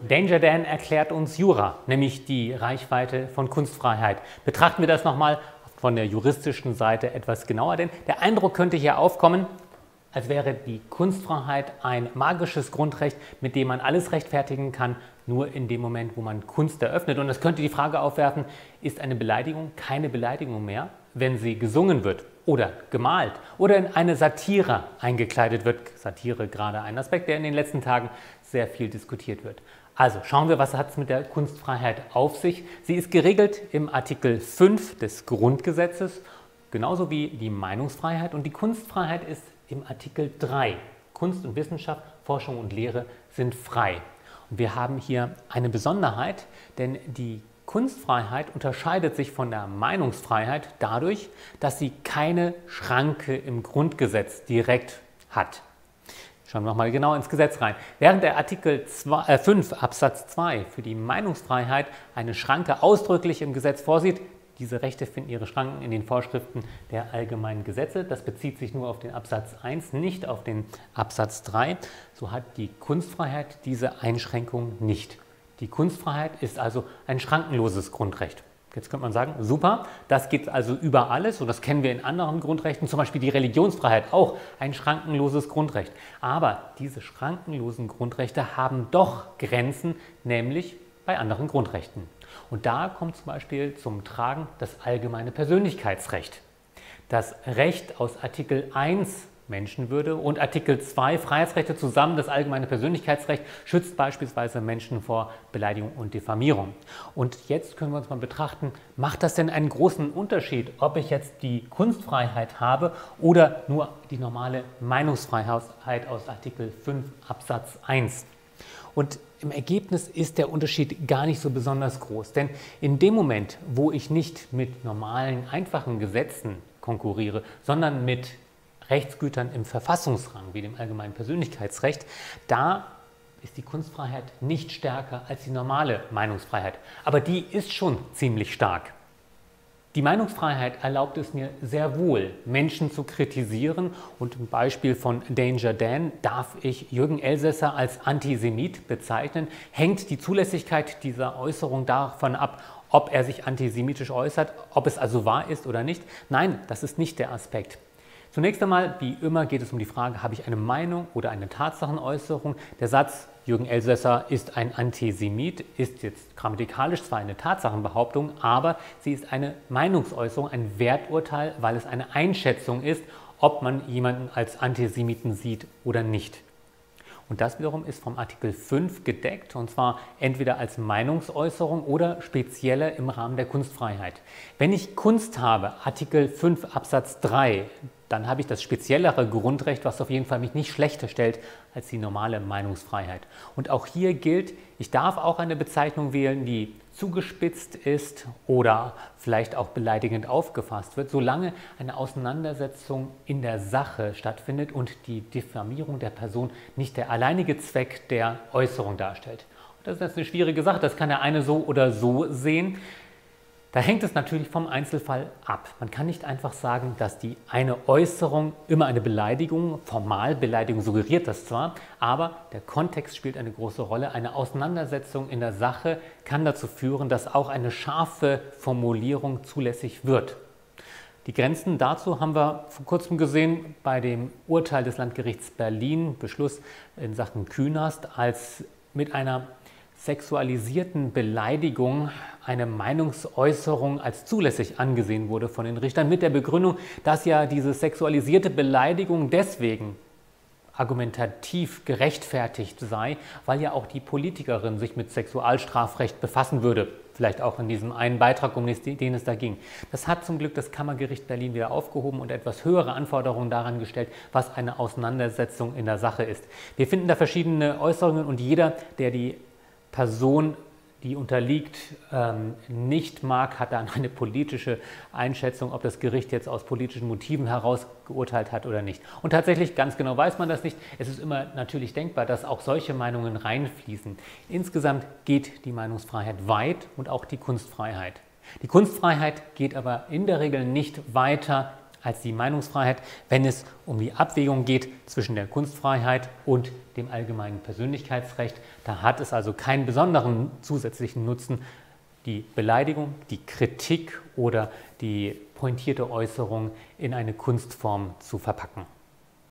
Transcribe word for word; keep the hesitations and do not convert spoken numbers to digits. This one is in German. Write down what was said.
Danger Dan erklärt uns Jura, nämlich die Reichweite von Kunstfreiheit. Betrachten wir das nochmal von der juristischen Seite etwas genauer, denn der Eindruck könnte hier aufkommen, als wäre die Kunstfreiheit ein magisches Grundrecht, mit dem man alles rechtfertigen kann, nur in dem Moment, wo man Kunst eröffnet. Und das könnte die Frage aufwerfen, ist eine Beleidigung keine Beleidigung mehr, wenn sie gesungen wird oder gemalt oder in eine Satire eingekleidet wird. Satire gerade ein Aspekt, der in den letzten Tagen sehr viel diskutiert wird. Also schauen wir, was hat es mit der Kunstfreiheit auf sich. Sie ist geregelt im Artikel fünf des Grundgesetzes, genauso wie die Meinungsfreiheit. Und die Kunstfreiheit ist im Artikel drei. Kunst und Wissenschaft, Forschung und Lehre sind frei. Und wir haben hier eine Besonderheit, denn die Kunstfreiheit unterscheidet sich von der Meinungsfreiheit dadurch, dass sie keine Schranke im Grundgesetz direkt hat. Schauen wir noch mal genau ins Gesetz rein. Während der Artikel fünf Absatz zwei für die Meinungsfreiheit eine Schranke ausdrücklich im Gesetz vorsieht, diese Rechte finden ihre Schranken in den Vorschriften der allgemeinen Gesetze. Das bezieht sich nur auf den Absatz eins, nicht auf den Absatz drei. So hat die Kunstfreiheit diese Einschränkung nicht. Die Kunstfreiheit ist also ein schrankenloses Grundrecht. Jetzt könnte man sagen, super, das geht also über alles und das kennen wir in anderen Grundrechten, zum Beispiel die Religionsfreiheit, auch ein schrankenloses Grundrecht. Aber diese schrankenlosen Grundrechte haben doch Grenzen, nämlich bei anderen Grundrechten. Und da kommt zum Beispiel zum Tragen das allgemeine Persönlichkeitsrecht. Das Recht aus Artikel eins Menschenwürde und Artikel zwei Freiheitsrechte zusammen, das allgemeine Persönlichkeitsrecht, schützt beispielsweise Menschen vor Beleidigung und Diffamierung. Und jetzt können wir uns mal betrachten, macht das denn einen großen Unterschied, ob ich jetzt die Kunstfreiheit habe oder nur die normale Meinungsfreiheit aus Artikel fünf Absatz eins? Und im Ergebnis ist der Unterschied gar nicht so besonders groß, denn in dem Moment, wo ich nicht mit normalen, einfachen Gesetzen konkurriere, sondern mit Rechtsgütern im Verfassungsrang, wie dem allgemeinen Persönlichkeitsrecht, da ist die Kunstfreiheit nicht stärker als die normale Meinungsfreiheit. Aber die ist schon ziemlich stark. Die Meinungsfreiheit erlaubt es mir sehr wohl, Menschen zu kritisieren. Und im Beispiel von Danger Dan darf ich Jürgen Elsässer als Antisemit bezeichnen. Hängt die Zulässigkeit dieser Äußerung davon ab, ob er sich antisemitisch äußert, ob es also wahr ist oder nicht? Nein, das ist nicht der Aspekt. Zunächst einmal, wie immer, geht es um die Frage, habe ich eine Meinung oder eine Tatsachemäußerung? Der Satz, Jürgen Elsässer ist ein Antisemit, ist jetzt grammatikalisch zwar eine Tatsachenbehauptung, aber sie ist eine Meinungsäußerung, ein Werturteil, weil es eine Einschätzung ist, ob man jemanden als Antisemiten sieht oder nicht. Und das wiederum ist vom Artikel fünf gedeckt, und zwar entweder als Meinungsäußerung oder spezieller im Rahmen der Kunstfreiheit. Wenn ich Kunst habe, Artikel fünf Absatz drei, dann habe ich das speziellere Grundrecht, was auf jeden Fall mich nicht schlechter stellt als die normale Meinungsfreiheit. Und auch hier gilt, ich darf auch eine Bezeichnung wählen, die zugespitzt ist oder vielleicht auch beleidigend aufgefasst wird, solange eine Auseinandersetzung in der Sache stattfindet und die Diffamierung der Person nicht der alleinige Zweck der Äußerung darstellt. Und das ist jetzt eine schwierige Sache, das kann der eine so oder so sehen. Da hängt es natürlich vom Einzelfall ab. Man kann nicht einfach sagen, dass die eine Äußerung immer eine Beleidigung, formal Beleidigung suggeriert das zwar, aber der Kontext spielt eine große Rolle. Eine Auseinandersetzung in der Sache kann dazu führen, dass auch eine scharfe Formulierung zulässig wird. Die Grenzen dazu haben wir vor kurzem gesehen bei dem Urteil des Landgerichts Berlin, Beschluss in Sachen Künast, als mit einer sexualisierten Beleidigung eine Meinungsäußerung als zulässig angesehen wurde von den Richtern mit der Begründung, dass ja diese sexualisierte Beleidigung deswegen argumentativ gerechtfertigt sei, weil ja auch die Politikerin sich mit Sexualstrafrecht befassen würde. Vielleicht auch in diesem einen Beitrag, um den es da ging. Das hat zum Glück das Kammergericht Berlin wieder aufgehoben und etwas höhere Anforderungen daran gestellt, was eine Auseinandersetzung in der Sache ist. Wir finden da verschiedene Äußerungen und jeder, der die Person, die unterliegt, ähm, nicht mag, hat dann eine politische Einschätzung, ob das Gericht jetzt aus politischen Motiven heraus geurteilt hat oder nicht. Und tatsächlich, ganz genau weiß man das nicht. Es ist immer natürlich denkbar, dass auch solche Meinungen reinfließen. Insgesamt geht die Meinungsfreiheit weit und auch die Kunstfreiheit. Die Kunstfreiheit geht aber in der Regel nicht weiter als die Meinungsfreiheit, wenn es um die Abwägung geht zwischen der Kunstfreiheit und dem allgemeinen Persönlichkeitsrecht. Da hat es also keinen besonderen zusätzlichen Nutzen, die Beleidigung, die Kritik oder die pointierte Äußerung in eine Kunstform zu verpacken.